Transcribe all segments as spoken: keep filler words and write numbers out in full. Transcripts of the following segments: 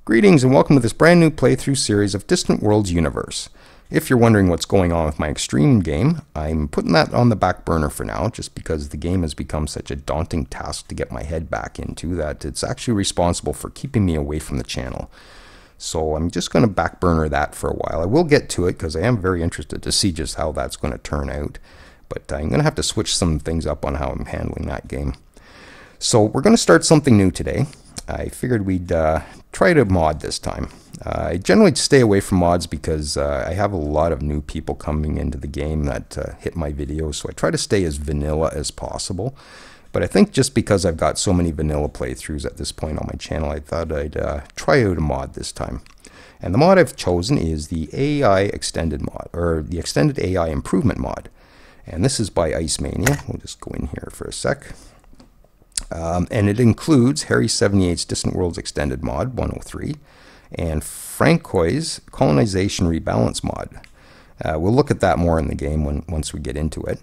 Greetings and welcome to this brand new playthrough series of Distant Worlds Universe. If you're wondering what's going on with my Extreme game, I'm putting that on the back burner for now, just because the game has become such a daunting task to get my head back into that it's actually responsible for keeping me away from the channel. So I'm just going to back burner that for a while. I will get to it because I am very interested to see just how that's going to turn out. But I'm going to have to switch some things up on how I'm handling that game. So we're going to start something new today. I figured we'd uh, try to mod this time. Uh, I generally stay away from mods because uh, I have a lot of new people coming into the game that uh, hit my videos, so I try to stay as vanilla as possible. But I think just because I've got so many vanilla playthroughs at this point on my channel, I thought I'd uh, try out a mod this time. And the mod I've chosen is the A I Extended mod, or the Extended A I Improvement mod. And this is by Icemania. We'll just go in here for a sec. Um, and it includes Harry seventy-eight's Distant Worlds Extended mod, one oh three, and Francois' Colonization Rebalance mod. Uh, we'll look at that more in the game when once we get into it.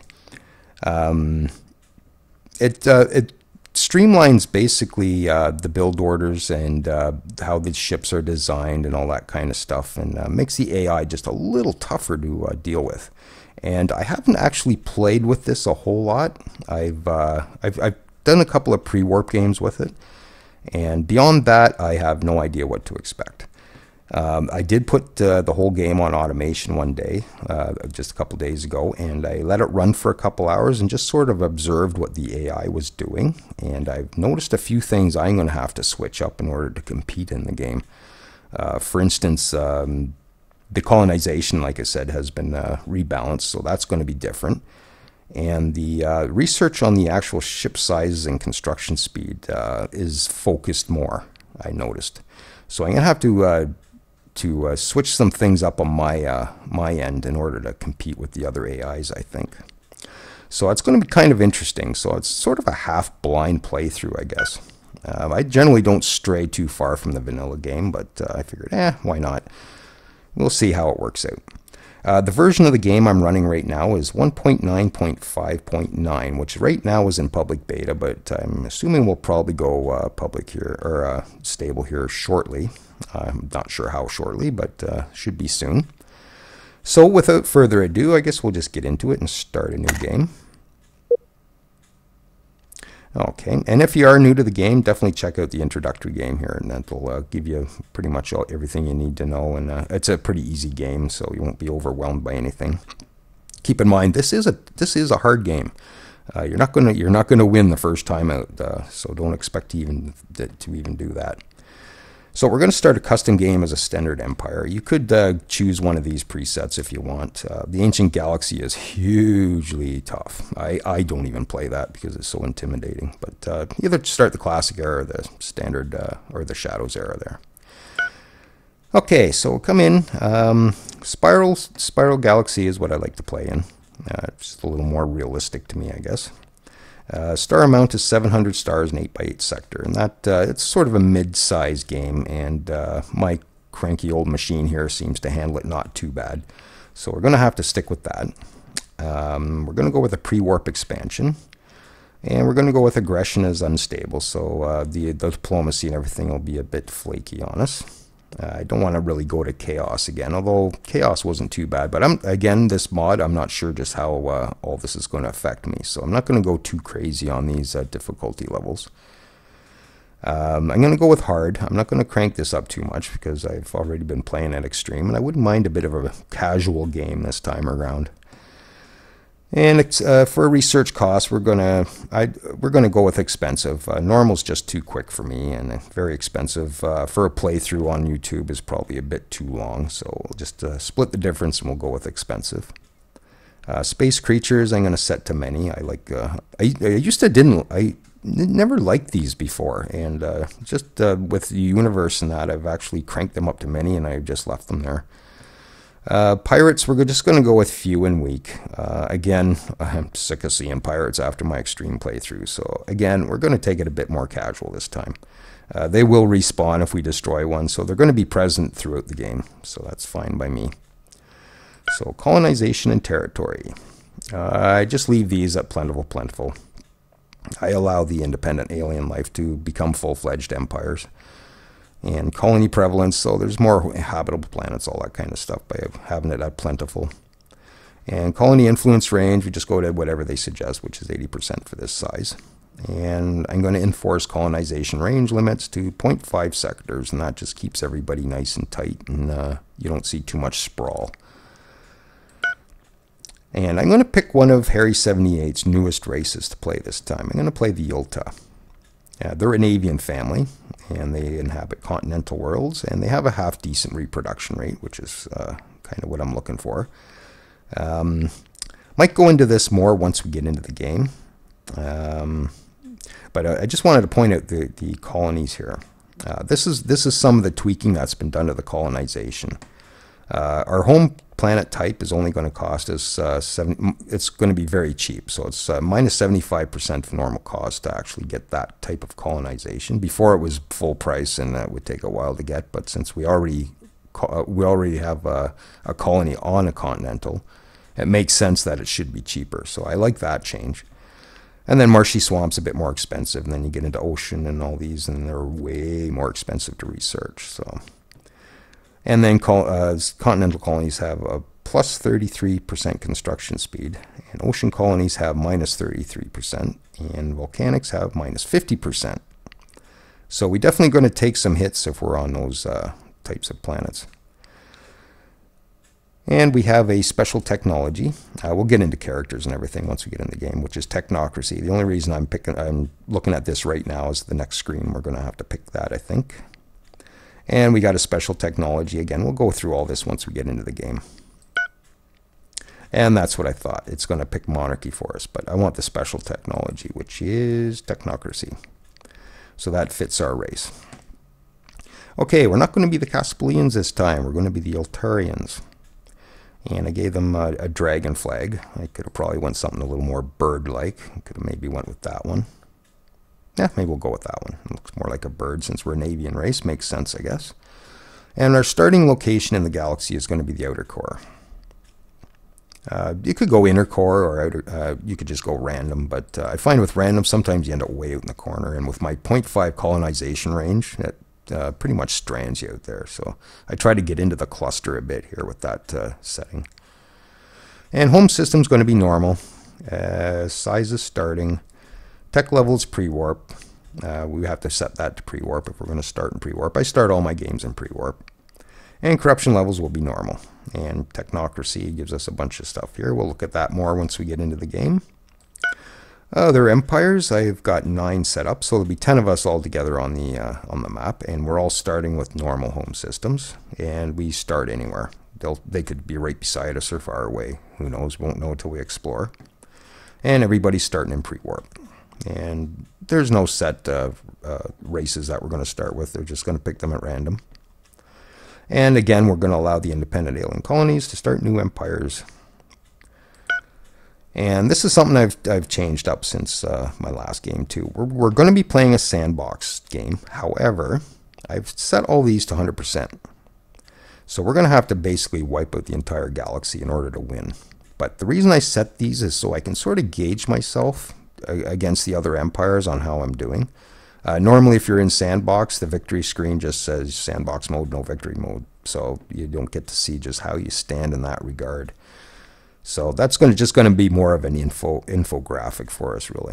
Um, it, uh, it streamlines basically uh, the build orders and uh, how the ships are designed and all that kind of stuff, and uh, makes the A I just a little tougher to uh, deal with. And I haven't actually played with this a whole lot. I've, uh, I've, I've done a couple of pre-warp games with it, and beyond that I have no idea what to expect. Um, I did put uh, the whole game on automation one day, uh, just a couple days ago, and I let it run for a couple hours and just sort of observed what the A I was doing, and I've noticed a few things I'm going to have to switch up in order to compete in the game. Uh, for instance, um, the colonization, like I said, has been uh, rebalanced, so that's going to be different. And the uh, research on the actual ship sizes and construction speed uh, is focused more, I noticed. So I'm going to have to uh, to uh, switch some things up on my, uh, my end in order to compete with the other A Is, I think. So it's going to be kind of interesting. So it's sort of a half-blind playthrough, I guess. Uh, I generally don't stray too far from the vanilla game, but uh, I figured, eh, why not? We'll see how it works out. Uh, the version of the game I'm running right now is one point nine point five point nine, which right now is in public beta, but I'm assuming we'll probably go uh, public here, or uh, stable here shortly. I'm not sure how shortly, but uh, should be soon. So without further ado, I guess we'll just get into it and start a new game. Okay, and if you are new to the game, definitely check out the introductory game here, and that'll uh, give you pretty much all, everything you need to know. And uh, it's a pretty easy game, so you won't be overwhelmed by anything. Keep in mind, this is a this is a hard game. Uh, you're not gonna you're not gonna win the first time out, uh, so don't expect to even to, to even do that. So we're going to start a custom game as a standard empire. You could uh, choose one of these presets if you want. Uh, the Ancient Galaxy is hugely tough. I, I don't even play that because it's so intimidating. But uh, either start the Classic era or the Standard uh, or the Shadows era there. Okay, so come in. Um, Spiral, Spiral Galaxy is what I like to play in. Uh, it's just a little more realistic to me, I guess. Uh, star amount is seven hundred stars in eight by eight sector, and that uh, it's sort of a mid-sized game, and uh, my cranky old machine here seems to handle it not too bad. So we're going to have to stick with that. Um, we're going to go with a pre-warp expansion, and we're going to go with aggression as unstable, so uh, the, the diplomacy and everything will be a bit flaky on us. Uh, I don't want to really go to chaos again, although chaos wasn't too bad. But I'm again, this mod, I'm not sure just how uh, all this is going to affect me. So I'm not going to go too crazy on these uh, difficulty levels. Um, I'm going to go with hard. I'm not going to crank this up too much because I've already been playing at extreme. And I wouldn't mind a bit of a casual game this time around. And it's, uh, for research costs, we're gonna I we're gonna go with expensive. Uh, normal's just too quick for me, and very expensive uh, for a playthrough on YouTube is probably a bit too long. So we'll just uh, split the difference, and we'll go with expensive. Uh, space creatures, I'm gonna set to many. I like. Uh, I, I used to didn't. I never liked these before, and uh, just uh, with the universe and that, I've actually cranked them up to many, and I've just left them there. Uh, pirates, we're just going to go with few and weak. Uh, again, I'm sick of seeing pirates after my extreme playthrough. So again, we're going to take it a bit more casual this time. Uh, they will respawn if we destroy one, so they're going to be present throughout the game. So that's fine by me. So colonization and territory. Uh, I just leave these at plentiful, plentiful. I allow the independent alien life to become full-fledged empires. And colony prevalence, so there's more habitable planets, all that kind of stuff by having it that plentiful. And colony influence range, we just go to whatever they suggest, which is eighty percent for this size. And I'm going to enforce colonization range limits to zero point five sectors, and that just keeps everybody nice and tight, and uh, you don't see too much sprawl. And I'm going to pick one of Harry seventy-eight's newest races to play this time. I'm going to play the Yl'ta. Uh, they're an Avian family, and they inhabit continental worlds, and they have a half-decent reproduction rate, which is uh, kind of what I'm looking for. Um, might go into this more once we get into the game. Um, but I just wanted to point out the, the colonies here. Uh, this is this is some of the tweaking that's been done to the colonization. Uh, our home planet type is only going to cost us uh, seven. It's going to be very cheap, so it's uh, minus seventy-five percent of normal cost to actually get that type of colonization. Before it was full price, and that would take a while to get. But since we already we already have a, a colony on a continental, it makes sense that it should be cheaper. So I like that change. And then marshy swamp's a bit more expensive, and then you get into ocean and all these, and they're way more expensive to research. So, and then uh, continental colonies have a plus thirty-three percent construction speed, and ocean colonies have minus thirty-three percent, and volcanics have minus fifty percent. So we're definitely going to take some hits if we're on those uh, types of planets. And we have a special technology. Uh, we'll get into characters and everything once we get in the game, which is technocracy. The only reason I'm picking, I'm looking at this right now is the next screen. We're going to have to pick that, I think. And we got a special technology. Again, we'll go through all this once we get into the game. And that's what I thought. It's going to pick monarchy for us, but I want the special technology, which is technocracy. So that fits our race. Okay, we're not going to be the Caspilians this time. We're going to be the Yl'tarians. And I gave them a, a dragon flag. I could have probably went something a little more bird-like. Could have maybe went with that one. Yeah, maybe we'll go with that one. It looks more like a bird since we're an avian race. Makes sense, I guess. And our starting location in the galaxy is going to be the outer core. Uh, you could go inner core, or outer, uh, you could just go random. But uh, I find with random, sometimes you end up way out in the corner. And with my zero point five colonization range, it Uh, pretty much strands you out there. So I try to get into the cluster a bit here with that uh, setting. And home system's going to be normal. Uh, size is starting. Tech level is pre-warp. Uh, we have to set that to pre-warp if we're going to start in pre-warp. I start all my games in pre-warp. And corruption levels will be normal. And technocracy gives us a bunch of stuff here. We'll look at that more once we get into the game. Other empires, I've got nine set up, so there'll be ten of us all together on the uh, on the map, and we're all starting with normal home systems, and we start anywhere. They'll they could be right beside us or far away. Who knows? We won't know until we explore. And everybody's starting in pre-warp, and there's no set uh, uh, races that we're going to start with. They're just going to pick them at random. And again, we're going to allow the independent alien colonies to start new empires. And this is something I've, I've changed up since uh, my last game too. We're, we're going to be playing a sandbox game. However, I've set all these to one hundred percent. So we're going to have to basically wipe out the entire galaxy in order to win. But the reason I set these is so I can sort of gauge myself against the other empires on how I'm doing. Uh, normally, if you're in sandbox, the victory screen just says sandbox mode, no victory mode. So you don't get to see just how you stand in that regard. So that's going to just going to be more of an info infographic for us, really.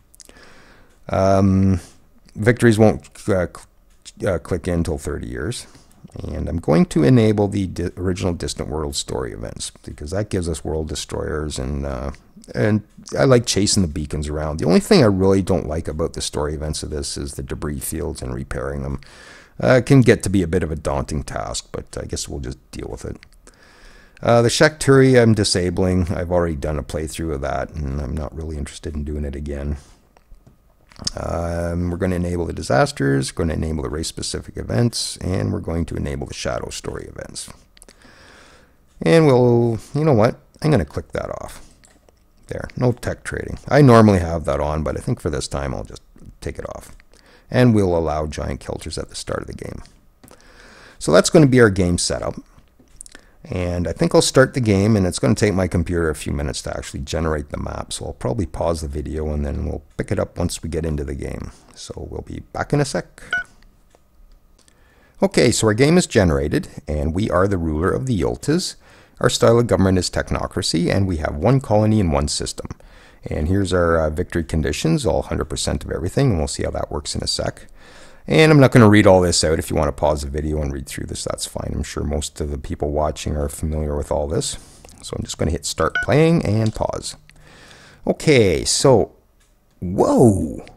Um, victories won't uh, uh, click in until thirty years. And I'm going to enable the di original Distant World story events, because that gives us world destroyers, and uh, and I like chasing the beacons around. The only thing I really don't like about the story events of this is the debris fields and repairing them. Uh, it can get to be a bit of a daunting task, but I guess we'll just deal with it. Uh, the Shakturi I'm disabling. I've already done a playthrough of that, and I'm not really interested in doing it again. Um, we're going to enable the disasters, going to enable the race-specific events, and we're going to enable the shadow story events. And we'll, you know what, I'm going to click that off. There, no tech trading. I normally have that on, but I think for this time I'll just take it off. And we'll allow giant kilters at the start of the game. So that's going to be our game setup. And I think I'll start the game, and it's going to take my computer a few minutes to actually generate the map. So I'll probably pause the video, and then we'll pick it up once we get into the game. So we'll be back in a sec. Okay, so our game is generated, and we are the ruler of the Yl'tas. Our style of government is technocracy, and we have one colony and one system. And here's our uh, victory conditions, all one hundred percent of everything, and we'll see how that works in a sec. And I'm not going to read all this out. If you want to pause the video and read through this, that's fine. I'm sure most of the people watching are familiar with all this. So I'm just going to hit start playing and pause. Okay, so, whoa!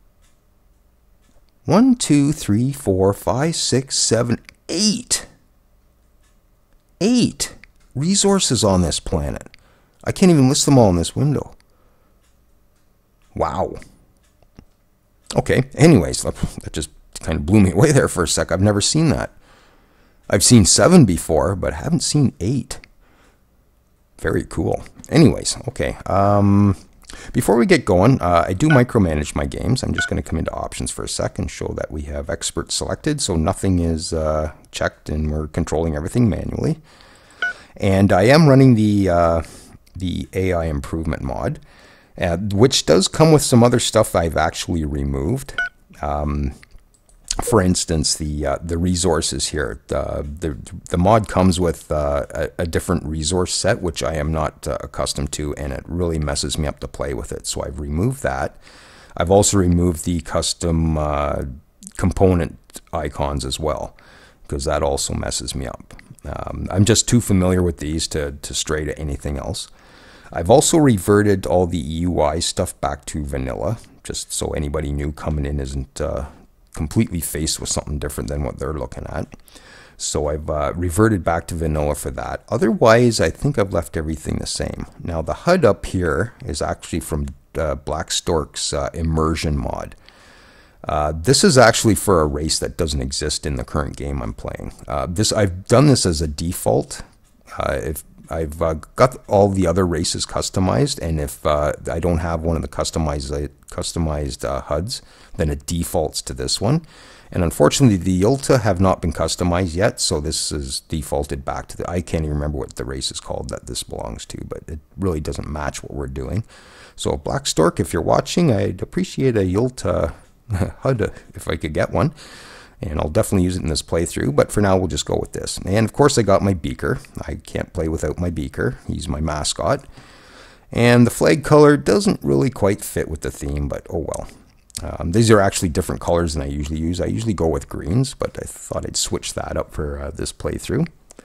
One, two, three, four, five, six, seven, eight. Eight resources on this planet. I can't even list them all in this window. Wow. Okay, anyways, that just kind of blew me away there for a sec. I've never seen that. I've seen seven before, but I haven't seen eight. Very cool. Anyways, okay. Um... Before we get going, uh, I do micromanage my games. I'm just going to come into options for a sec and show that we have expert selected, so nothing is uh, checked and we're controlling everything manually. And I am running the uh, the A I improvement mod, uh, which does come with some other stuff I've actually removed. Um, for instance, the uh, the resources here. Uh, the the mod comes with uh, a, a different resource set, which I am not uh, accustomed to, and it really messes me up to play with it. So I've removed that. I've also removed the custom uh, component icons as well, because that also messes me up. Um, I'm just too familiar with these to to stray to anything else. I've also reverted all the E U I stuff back to vanilla, just so anybody new coming in isn't Uh, completely faced with something different than what they're looking at. So I've uh, reverted back to vanilla for that. Otherwise, I think I've left everything the same. Now the H U D up here is actually from uh, Blackstork's uh, Immersion mod. Uh, this is actually for a race that doesn't exist in the current game I'm playing. Uh, this I've done this as a default. Uh, if I've uh, got all the other races customized, and if uh, I don't have one of the customized uh, customized uh, H U Ds, then it defaults to this one. And unfortunately, the Yl'ta have not been customized yet, so this is defaulted back to the. I can't even remember what the race is called that this belongs to, but it really doesn't match what we're doing. So Blackstork, if you're watching, I'd appreciate a Yl'ta H U D if I could get one. And I'll definitely use it in this playthrough, but for now we'll just go with this. And of course I got my beaker. I can't play without my beaker. He's my mascot. And the flag color doesn't really quite fit with the theme, but oh well. Um, these are actually different colors than I usually use. I usually go with greens, but I thought I'd switch that up for uh, this playthrough.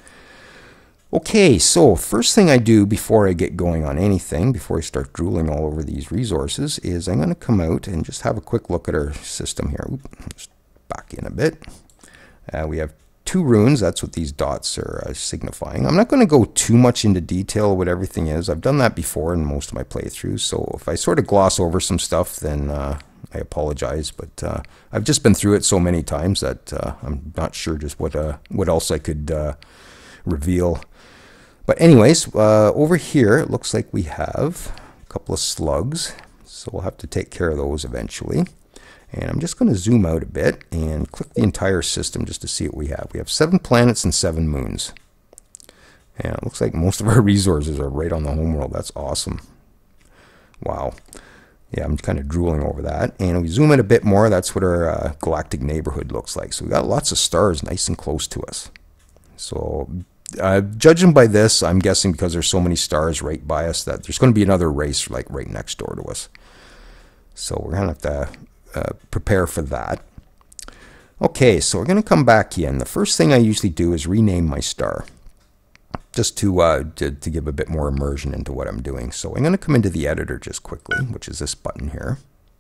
Okay, so first thing I do before I get going on anything, before I start drooling all over these resources, is I'm going to come out and just have a quick look at our system here. Oops. Back in a bit. Uh, we have two runes. That's what these dots are uh, signifying. I'm not going to go too much into detail what everything is. I've done that before in most of my playthroughs, so if I sort of gloss over some stuff, then uh, I apologize. But uh, I've just been through it so many times that uh, I'm not sure just what uh, what else I could uh, reveal. But anyways, uh, over here it looks like we have a couple of slugs, so we'll have to take care of those eventually. And I'm just going to zoom out a bit and click the entire system just to see what we have. We have seven planets and seven moons. And it looks like most of our resources are right on the homeworld. That's awesome. Wow. Yeah, I'm kind of drooling over that. And if we zoom in a bit more, that's what our uh, galactic neighborhood looks like. So we got lots of stars nice and close to us. So uh, judging by this, I'm guessing because there's so many stars right by us that there's going to be another race like right next door to us. So we're going to have to Uh, prepare for that. Okay, so we're going to come back in. The first thing I usually do is rename my star, just to, uh, to, to give a bit more immersion into what I'm doing. So I'm going to come into the editor just quickly, which is this button here.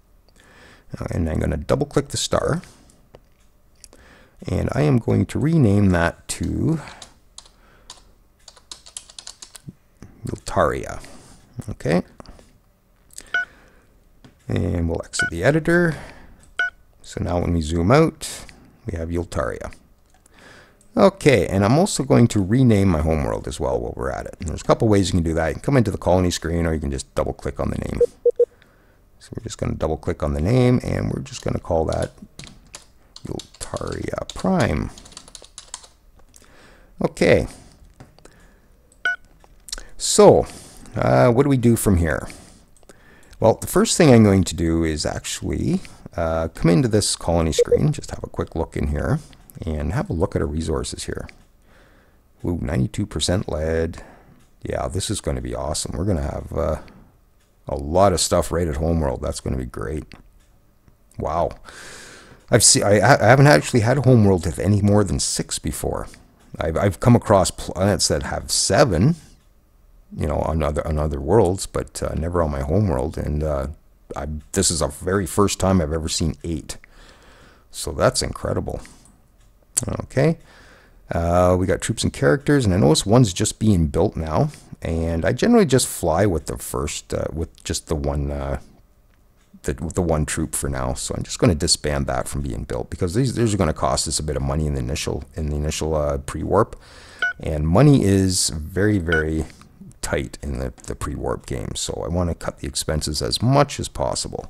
And I'm going to double click the star. And I am going to rename that to Yl'ta. Okay. And we'll exit the editor. So now when we zoom out, we have Yl'ta. Okay, and I'm also going to rename my homeworld as well while we're at it. And there's a couple ways you can do that. You can come into the colony screen, or you can just double click on the name. So we're just going to double click on the name, and we're just going to call that Yl'ta Prime. Okay. So, uh, what do we do from here? Well, the first thing I'm going to do is actually uh, come into this colony screen, just have a quick look in here. and have a look at our resources here. Ooh, ninety-two percent lead. Yeah, this is going to be awesome. We're going to have uh, a lot of stuff right at Homeworld. That's going to be great. Wow. I've seen, I, I haven't actually had a Homeworld with any more than six before. I've, I've come across planets that have seven, you know, on other, on other worlds, but uh, never on my Homeworld. And uh, I, this is the very first time I've ever seen eight. So that's incredible. Okay. Uh, we got troops and characters, and I notice one's just being built now. And I generally just fly with the first, uh, with just the one, uh, the, the one troop for now. So I'm just going to disband that from being built, because these these are going to cost us a bit of money in the initial in the initial uh, pre-warp, and money is very very tight in the the pre-warp game. So I want to cut the expenses as much as possible.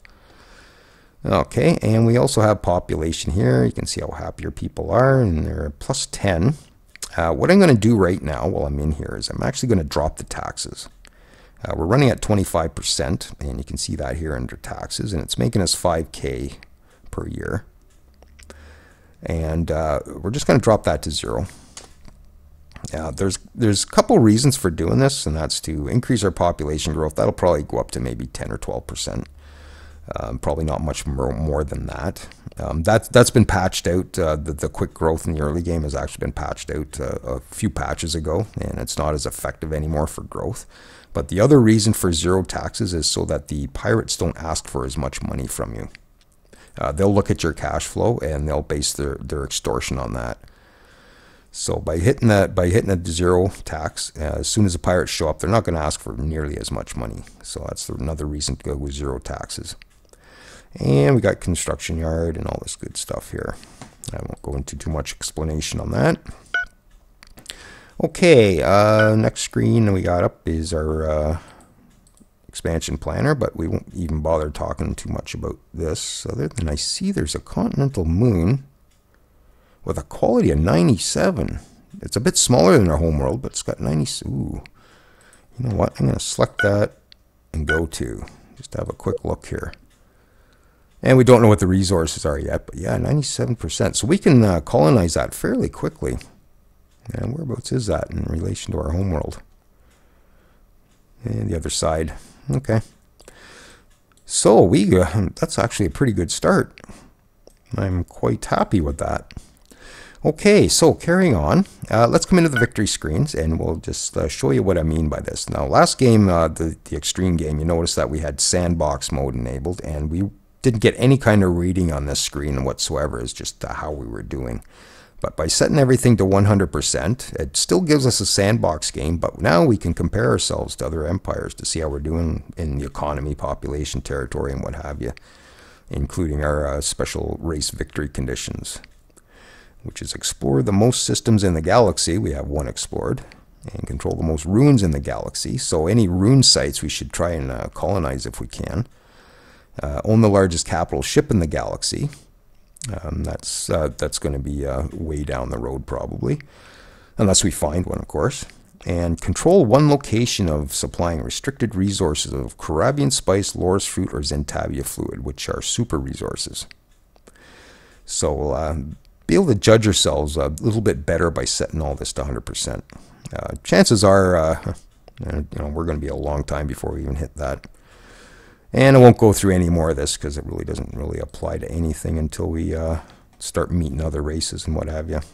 Okay, and we also have population here. You can see how happy your people are, and they're plus ten. Uh, what I'm going to do right now while I'm in here is I'm actually going to drop the taxes. Uh, we're running at twenty-five percent, and you can see that here under taxes, and it's making us five K per year. And uh, we're just going to drop that to zero. Uh, there's there's a couple reasons for doing this, and that's to increase our population growth. That'll probably go up to maybe ten or twelve percent. Um, probably not much more, more than that. Um, that, that's been patched out. Uh, the, the quick growth in the early game has actually been patched out uh, a few patches ago, and it's not as effective anymore for growth. But the other reason for zero taxes is so that the pirates don't ask for as much money from you. Uh, they'll look at your cash flow, and they'll base their, their extortion on that. So by hitting that, by hitting a zero tax, uh, as soon as the pirates show up, they're not going to ask for nearly as much money. So that's another reason to go with zero taxes. And we got construction yard and all this good stuff here. I won't go into too much explanation on that. Okay, uh, next screen we got up is our uh, expansion planner, but we won't even bother talking too much about this, other than I see there's a continental moon with a quality of ninety-seven. It's a bit smaller than our homeworld, but it's got ninety. Ooh, you know what? I'm going to select that and go to just to have a quick look here. And we don't know what the resources are yet, but yeah, ninety-seven percent. So we can uh, colonize that fairly quickly. And whereabouts is that in relation to our homeworld? And the other side. Okay. So we uh, that's actually a pretty good start. I'm quite happy with that. Okay, so carrying on, uh, let's come into the victory screens, and we'll just uh, show you what I mean by this. Now, last game, uh, the, the extreme game, you notice that we had sandbox mode enabled, and we didn't get any kind of reading on this screen whatsoever. It's just uh, how we were doing. But by setting everything to one hundred percent, it still gives us a sandbox game, but now we can compare ourselves to other empires to see how we're doing in the economy, population, territory, and what have you, including our uh, special race victory conditions, which is explore the most systems in the galaxy. We have one explored, and control the most ruins in the galaxy. So any rune sites we should try and uh, colonize if we can. Uh, own the largest capital ship in the galaxy. Um, that's uh, that's going to be uh, way down the road probably, unless we find one, of course. And control one location of supplying restricted resources of Karabian spice, Loris fruit, or Zentavia fluid, which are super resources. So uh, be able to judge yourselves a little bit better by setting all this to one hundred percent. Uh, chances are, uh, you know, we're going to be a long time before we even hit that. And I won't go through any more of this because it really doesn't really apply to anything until we uh, start meeting other races and what have you.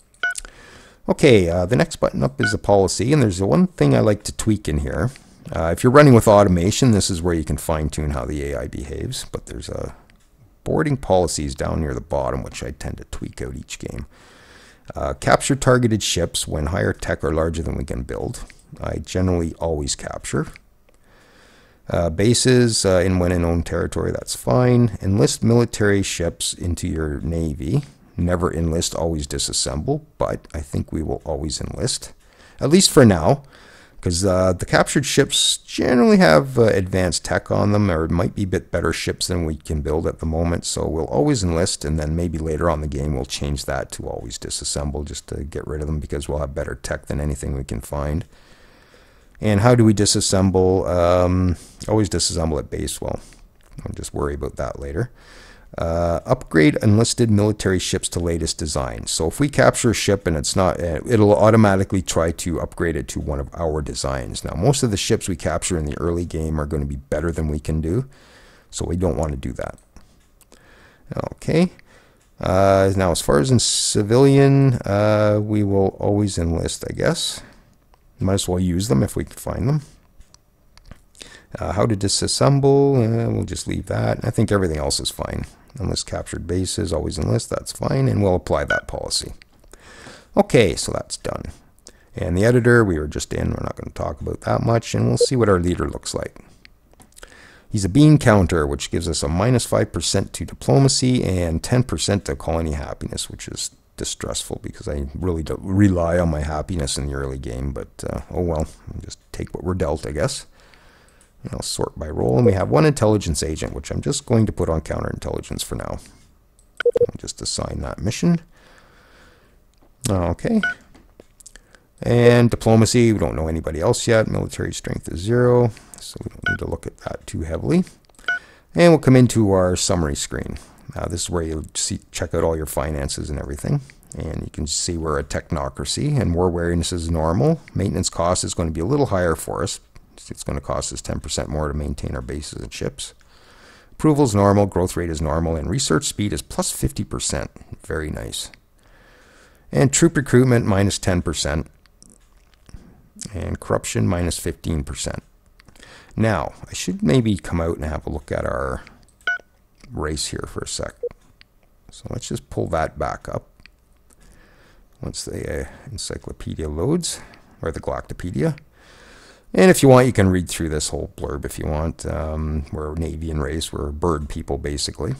Okay, uh, the next button up is the policy, and there's one thing I like to tweak in here. Uh, if you're running with automation, this is where you can fine-tune how the A I behaves, but there's a boarding policies down near the bottom, which I tend to tweak out each game. Uh, capture targeted ships when higher tech or larger than we can build. I generally always capture. Uh, bases uh, in when in own territory, that's fine. Enlist military ships into your navy. Never enlist, always disassemble, but I think we will always enlist, at least for now, because uh, the captured ships generally have uh, advanced tech on them, or it might be a bit better ships than we can build at the moment, so we'll always enlist, and then maybe later on in the game we'll change that to always disassemble just to get rid of them, because we'll have better tech than anything we can find. And how do we disassemble? Um, always disassemble at base. Well, I'll just worry about that later. Uh, upgrade enlisted military ships to latest design. So if we capture a ship and it's not, it'll automatically try to upgrade it to one of our designs. Now, most of the ships we capture in the early game are going to be better than we can do, so we don't want to do that. Okay. Uh, now, as far as in civilian, uh, we will always enlist, I guess. Might as well use them if we can find them. Uh, how to disassemble, uh, we'll just leave that. I think everything else is fine. Enlist captured bases, always enlist, that's fine, and we'll apply that policy. Okay, so that's done. And the editor, we were just in, we're not going to talk about that much, and we'll see what our leader looks like. He's a bean counter, which gives us a minus five percent to diplomacy and ten percent to colony happiness, which is distressful because I really don't rely on my happiness in the early game, but uh, oh well, we'll just take what we're dealt, I guess. And I'll sort by role, and we have one intelligence agent, which I'm just going to put on counterintelligence for now. I'll just assign that mission. Okay. And diplomacy, we don't know anybody else yet. Military strength is zero, so we don't need to look at that too heavily. And we'll come into our summary screen. Uh, this is where you see, check out all your finances and everything. And you can see we're a technocracy, and war wariness is normal. Maintenance cost is going to be a little higher for us. It's going to cost us ten percent more to maintain our bases and ships. Approval is normal, growth rate is normal, and research speed is plus fifty percent. Very nice. And troop recruitment minus ten percent. And corruption minus fifteen percent. Now, I should maybe come out and have a look at our race here for a sec. So let's just pull that back up. Once the uh, encyclopedia loads, or the Galactopedia. And if you want, you can read through this whole blurb if you want. Um, we're an avian race. We're bird people, basically.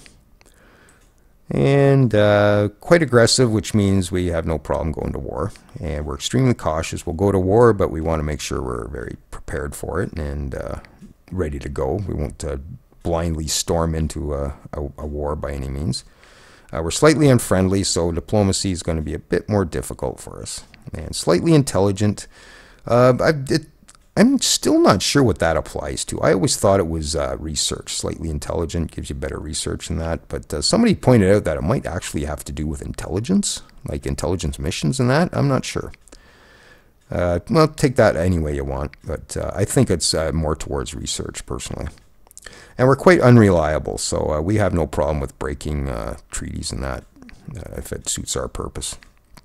And uh, quite aggressive, which means we have no problem going to war. And we're extremely cautious. We'll go to war, but we want to make sure we're very prepared for it and uh, ready to go. We won't uh, blindly storm into a, a, a war by any means. Uh, we're slightly unfriendly, so diplomacy is going to be a bit more difficult for us. And slightly intelligent. Uh, I, it, I'm still not sure what that applies to. I always thought it was uh, research. Slightly intelligent gives you better research than that. But uh, somebody pointed out that it might actually have to do with intelligence, like intelligence missions and that. I'm not sure. Uh, well, take that any way you want. But uh, I think it's uh, more towards research, personally. And we're quite unreliable, so uh, we have no problem with breaking uh, treaties and that uh, if it suits our purpose.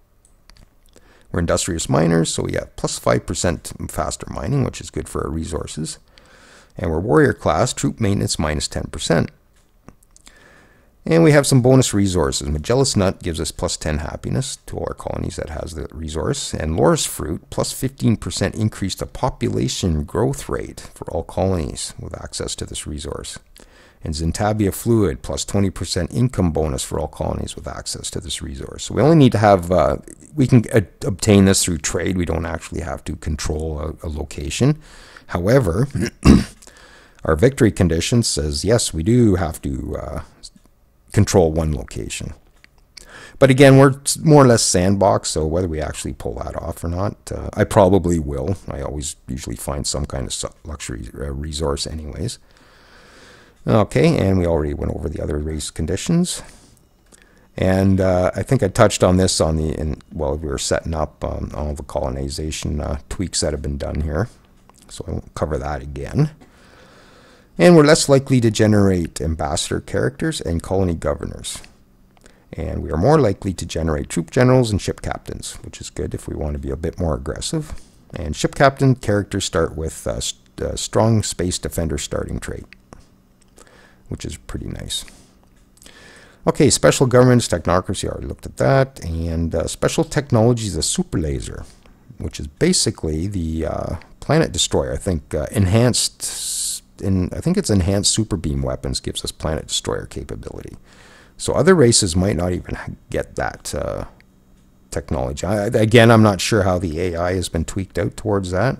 We're industrious miners, so we have plus five percent faster mining, which is good for our resources. And we're warrior class, troop maintenance minus ten percent. And we have some bonus resources. Magellan's Nut gives us plus ten happiness to all our colonies that has the resource. And Loris Fruit, plus fifteen percent increase to population growth rate for all colonies with access to this resource. And Zintabia Fluid, plus twenty percent income bonus for all colonies with access to this resource. So we only need to have, uh, we can uh, obtain this through trade. We don't actually have to control a, a location. However, our victory condition says, yes, we do have to uh, control one location. But again, we're more or less sandbox, so whether we actually pull that off or not, uh, I probably will. I always usually find some kind of luxury uh, resource anyways. Okay, and we already went over the other race conditions. And uh, I think I touched on this on the in, while we were setting up um, all the colonization uh, tweaks that have been done here. So I won't cover that again. And we're less likely to generate ambassador characters and colony governors. And we are more likely to generate troop generals and ship captains, which is good if we want to be a bit more aggressive. And ship captain characters start with uh, st uh, strong space defender starting trait, which is pretty nice. Okay, special governments, technocracy, I already looked at that. And uh, special technology is a super laser, which is basically the uh, planet destroyer. I think uh, enhanced, in, I think it's enhanced super beam weapons gives us planet destroyer capability. So other races might not even get that uh, technology. I, again, I'm not sure how the A I has been tweaked out towards that.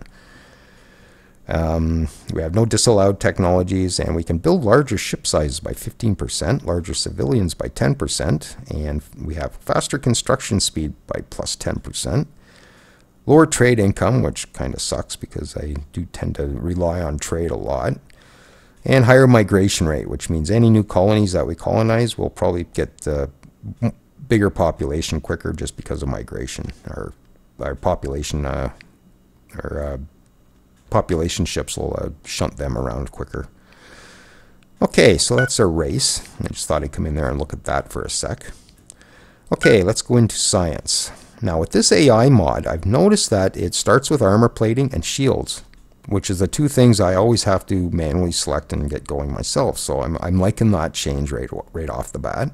Um, we have no disallowed technologies, and we can build larger ship sizes by fifteen percent, larger civilians by ten percent, and we have faster construction speed by plus ten percent. Lower trade income, which kind of sucks because I do tend to rely on trade a lot. And higher migration rate, which means any new colonies that we colonize will probably get the bigger population quicker just because of migration. Our, our population uh, or uh, population ships will uh, shunt them around quicker. Okay, so that's our race. I just thought I'd come in there and look at that for a sec. Okay, let's go into science. Now with this A I mod, I've noticed that it starts with armor plating and shields, which is the two things I always have to manually select and get going myself. So I'm, I'm liking that change right, right off the bat.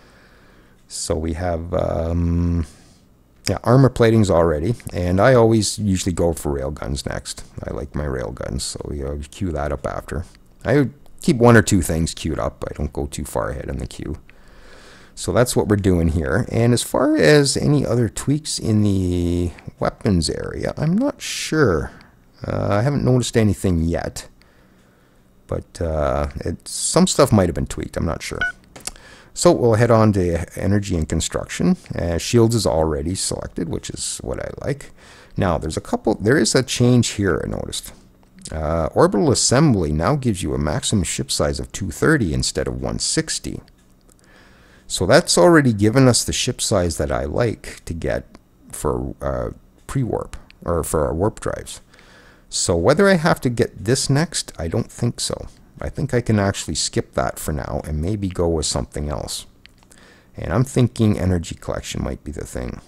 So we have um, yeah, armor platings already, and I always usually go for railguns next. I like my railguns, so we uh, queue that up after. I keep one or two things queued up. I don't go too far ahead in the queue. So that's what we're doing here. And as far as any other tweaks in the weapons area, I'm not sure. Uh, I haven't noticed anything yet, but uh, it's, some stuff might have been tweaked. I'm not sure. So we'll head on to energy and construction. Uh, shields is already selected, which is what I like. Now there's a couple. There is a change here I noticed. Uh, orbital assembly now gives you a maximum ship size of two thirty instead of one sixty. So that's already given us the ship size that I like to get for uh, pre-warp or for our warp drives. So whether I have to get this next, I don't think so. I think I can actually skip that for now and maybe go with something else. And I'm thinking energy collection might be the thing.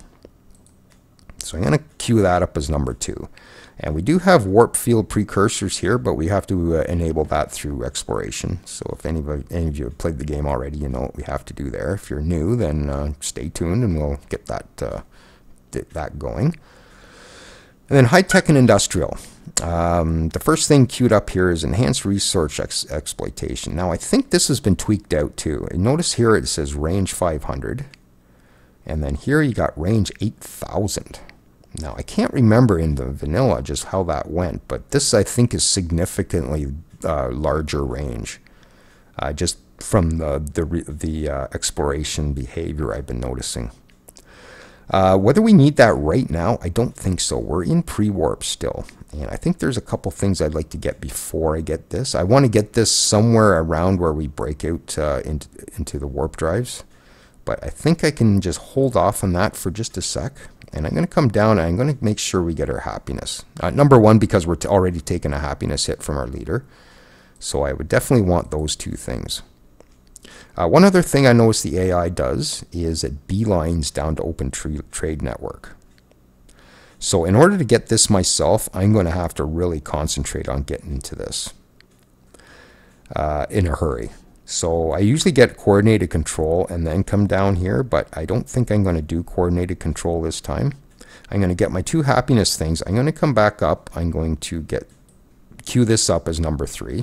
So I'm going to queue that up as number two. And we do have warp field precursors here, but we have to uh, enable that through exploration. So if any of, any of you have played the game already, you know what we have to do there. If you're new, then uh, stay tuned and we'll get that, uh, that going. And then high-tech and industrial. Um, the first thing queued up here is enhanced research ex exploitation. Now I think this has been tweaked out too. And notice here it says range five hundred. And then here you got range eight thousand. Now, I can't remember in the vanilla just how that went, but this, I think, is significantly uh, larger range, uh, just from the, the, the uh, exploration behavior I've been noticing. Uh, whether we need that right now, I don't think so. We're in pre-warp still, and I think there's a couple things I'd like to get before I get this. I want to get this somewhere around where we break out uh, into, into the warp drives, but I think I can just hold off on that for just a sec. And I'm going to come down and I'm going to make sure we get our happiness. Uh, number one, because we're t already taking a happiness hit from our leader. So I would definitely want those two things. Uh, one other thing I noticed the A I does is it beelines down to Open tra Trade Network. So in order to get this myself, I'm going to have to really concentrate on getting into this uh, in a hurry. So I usually get coordinated control and then come down here, but I don't think I'm going to do coordinated control this time. I'm going to get my two happiness things. I'm going to come back up. I'm going to get queue this up as number three.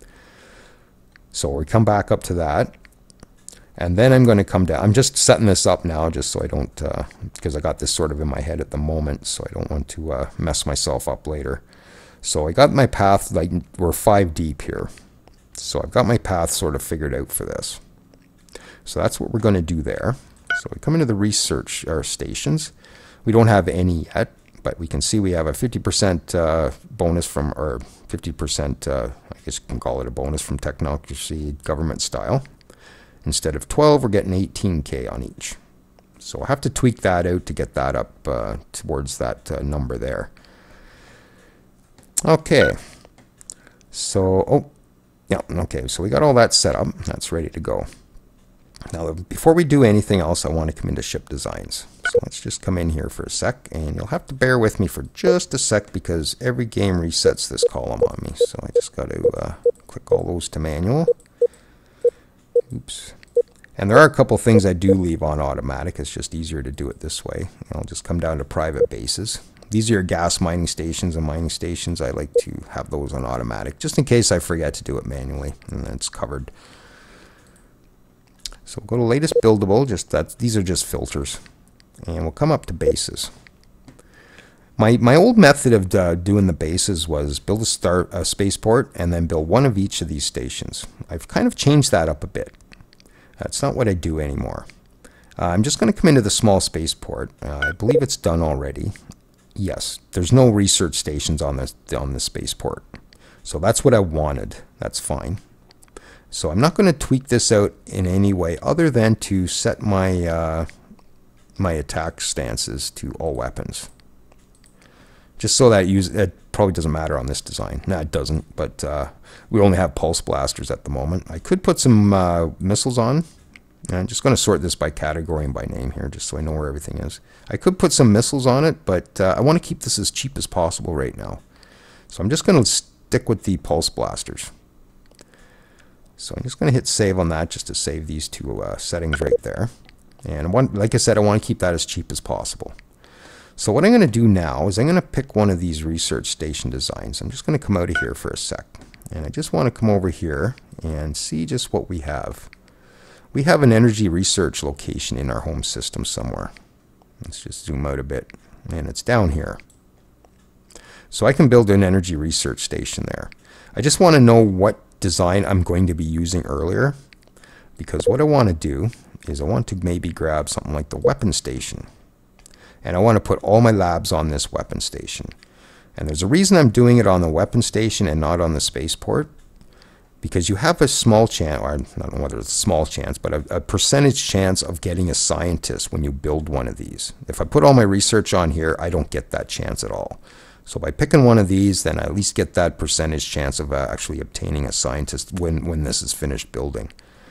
So we come back up to that. And then I'm going to come down. I'm just setting this up now just so I don't, uh, because I got this sort of in my head at the moment, so I don't want to uh, mess myself up later. So I got my path, like we're five deep here. So I've got my path sort of figured out for this. So that's what we're going to do there. So we come into the research our stations. We don't have any yet, but we can see we have a fifty percent uh, bonus from, or fifty percent, uh, I guess you can call it a bonus from technocracy government style. Instead of twelve, we're getting eighteen K on each. So I'll have to tweak that out to get that up uh, towards that uh, number there. Okay. So, oh. Yeah, okay, so we got all that set up. That's ready to go. Now, before we do anything else, I want to come into ship designs. So let's just come in here for a sec, and you'll have to bear with me for just a sec because every game resets this column on me. So I just got to uh, click all those to manual. Oops. And there are a couple things I do leave on automatic. It's just easier to do it this way. I'll just come down to private bases. These are your gas mining stations and mining stations. I like to have those on automatic, just in case I forget to do it manually, and then it's covered. So we'll go to latest buildable. Just that these are just filters, and we'll come up to bases. My my old method of uh, doing the bases was build a start a spaceport and then build one of each of these stations. I've kind of changed that up a bit. That's not what I do anymore. Uh, I'm just going to come into the small spaceport. Uh, I believe it's done already. Yes, there's no research stations on this on the spaceport. So that's what I wanted. That's fine. So I'm not going to tweak this out in any way other than to set my uh, my attack stances to all weapons. Just so that use it probably doesn't matter on this design. No, it doesn't, but uh, we only have pulse blasters at the moment. I could put some uh, missiles on. I'm just going to sort this by category and by name here, just so I know where everything is. I could put some missiles on it, but uh, I want to keep this as cheap as possible right now. So I'm just going to stick with the pulse blasters. So I'm just going to hit save on that just to save these two uh, settings right there. And one, like I said, I want to keep that as cheap as possible. So what I'm going to do now is I'm going to pick one of these research station designs. I'm just going to come out of here for a sec. And I just want to come over here and see just what we have. We have an energy research location in our home system somewhere. Let's just zoom out a bit. And it's down here. So I can build an energy research station there. I just want to know what design I'm going to be using earlier, because what I want to do is I want to maybe grab something like the weapon station, and I want to put all my labs on this weapon station. And there's a reason I'm doing it on the weapon station and not on the spaceport, because you have a small chance, or I don't know whether it's a small chance, but a, a percentage chance of getting a scientist when you build one of these. If I put all my research on here, I don't get that chance at all. So by picking one of these, then I at least get that percentage chance of uh, actually obtaining a scientist when, when this is finished building.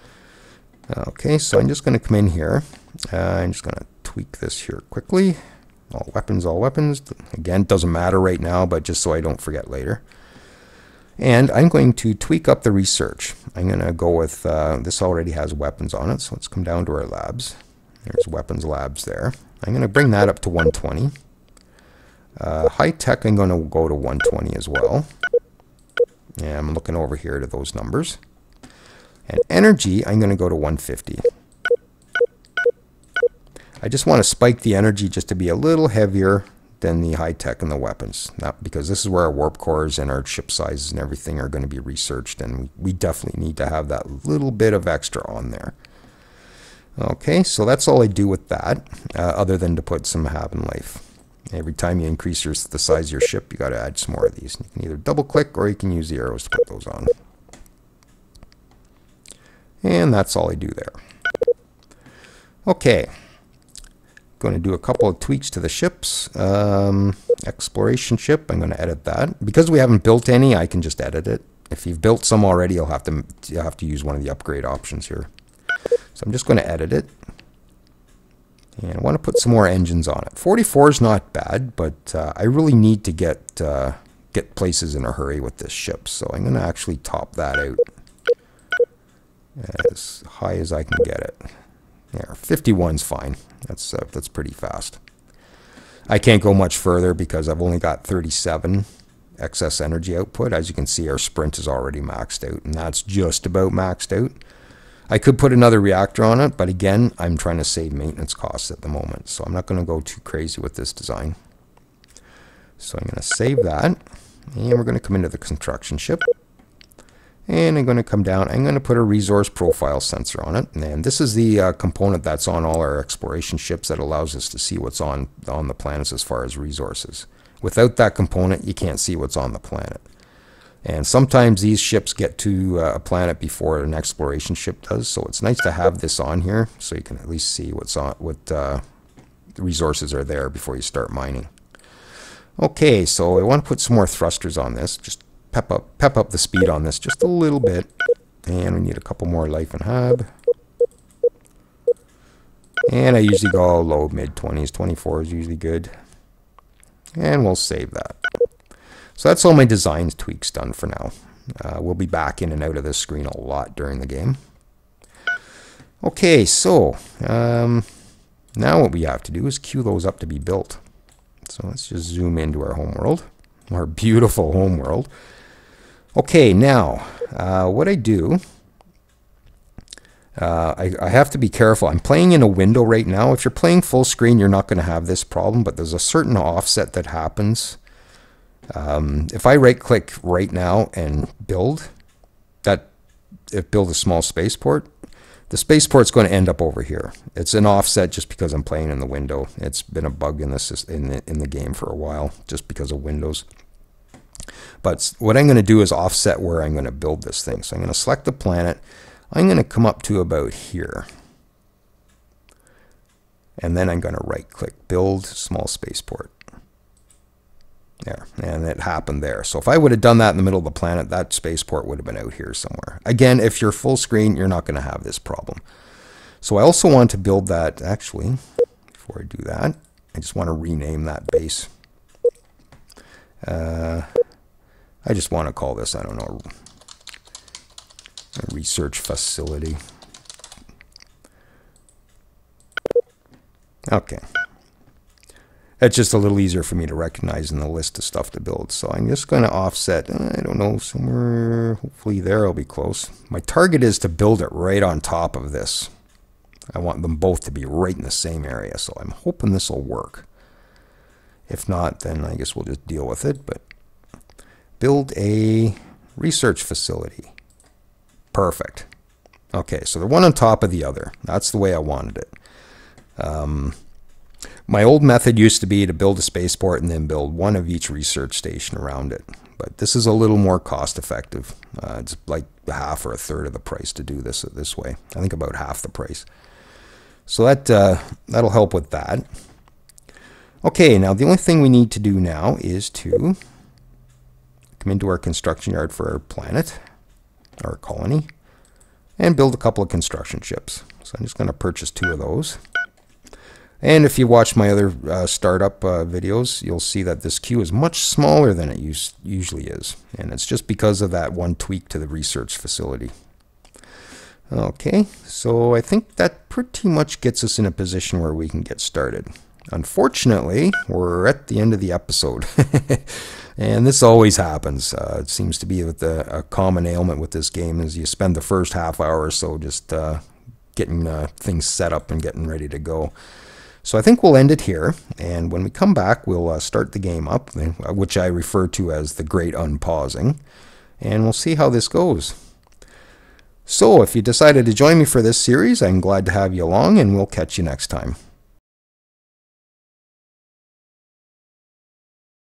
Okay, so I'm just going to come in here. Uh, I'm just going to tweak this here quickly. All weapons, all weapons. Again, doesn't matter right now, but just so I don't forget later. And I'm going to tweak up the research. I'm going to go with, uh, this already has weapons on it, so let's come down to our labs. There's weapons labs there. I'm going to bring that up to one twenty. Uh, high tech, I'm going to go to one twenty as well. And I'm looking over here to those numbers. And energy, I'm going to go to one fifty. I just want to spike the energy just to be a little heavier than the high tech and the weapons. Not because this is where our warp cores and our ship sizes and everything are going to be researched, and we definitely need to have that little bit of extra on there. Okay, so that's all I do with that, uh, other than to put some Have in Life. Every time you increase your, the size of your ship, you got to add some more of these. You can either double click or you can use the arrows to put those on. And that's all I do there. Okay. Going to do a couple of tweaks to the ships. Um, exploration ship, I'm going to edit that. Because we haven't built any, I can just edit it. If you've built some already, you'll have to, you'll have to use one of the upgrade options here. So I'm just going to edit it. And I want to put some more engines on it. forty-four is not bad, but uh, I really need to get uh, get places in a hurry with this ship. So I'm going to actually top that out as high as I can get it. There, fifty-one's fine. That's uh, that's pretty fast. I can't go much further because I've only got thirty-seven excess energy output. As you can see, our sprint is already maxed out, and that's just about maxed out. I could put another reactor on it, but again, I'm trying to save maintenance costs at the moment, so I'm not going to go too crazy with this design. So I'm going to save that, and we're going to come into the construction ship. And I'm going to come down, I'm going to put a resource profile sensor on it, and this is the uh, component that's on all our exploration ships that allows us to see what's on, on the planets as far as resources. Without that component, you can't see what's on the planet. And sometimes these ships get to uh, a planet before an exploration ship does, so it's nice to have this on here so you can at least see what's on, what uh, resources are there before you start mining. Okay, so I want to put some more thrusters on this, just pep up, pep up the speed on this just a little bit, and we need a couple more life and hub. And I usually go low, mid twenties, twenty-four is usually good, and we'll save that. So that's all my design tweaks done for now. Uh, we'll be back in and out of this screen a lot during the game. Okay, so um, now what we have to do is queue those up to be built. So let's just zoom into our homeworld, our beautiful homeworld. Okay, now uh, what I do, uh, I, I have to be careful. I'm playing in a window right now. If you're playing full screen, you're not going to have this problem, but there's a certain offset that happens. Um, if I right click right now and build that, if build a small spaceport, the spaceport's going to end up over here. It's an offset just because I'm playing in the window. It's been a bug in the in the in the game for a while, just because of Windows. But what I'm going to do is offset where I'm going to build this thing. So I'm going to select the planet. I'm going to come up to about here. And then I'm going to right click, build small spaceport. There, and it happened there. So if I would have done that in the middle of the planet, that spaceport would have been out here somewhere. Again, if you're full screen, you're not going to have this problem. So I also want to build that, actually, before I do that, I just want to rename that base. Uh, I just want to call this, I don't know, a research facility. Okay. It's just a little easier for me to recognize in the list of stuff to build. So I'm just going to offset, I don't know, somewhere, hopefully there I'll be close. My target is to build it right on top of this. I want them both to be right in the same area, so I'm hoping this will work. If not, then I guess we'll just deal with it. But build a research facility. Perfect. Okay, so they're one on top of the other. That's the way I wanted it. Um, my old method used to be to build a spaceport and then build one of each research station around it. But this is a little more cost effective. Uh, it's like half or a third of the price to do this this way. I think about half the price. So that, uh, that'll help with that. Okay, now the only thing we need to do now is to come into our construction yard for our planet, our colony, and build a couple of construction ships. So I'm just going to purchase two of those. And if you watch my other uh, startup uh, videos, you'll see that this queue is much smaller than it us usually is. And it's just because of that one tweak to the research facility. Okay, so I think that pretty much gets us in a position where we can get started. Unfortunately, we're at the end of the episode. And this always happens. Uh, it seems to be with the, a common ailment with this game is you spend the first half hour or so just uh, getting uh, things set up and getting ready to go. So I think we'll end it here, and when we come back, we'll uh, start the game up, which I refer to as the Great Unpausing, and we'll see how this goes. So if you decided to join me for this series, I'm glad to have you along, and we'll catch you next time.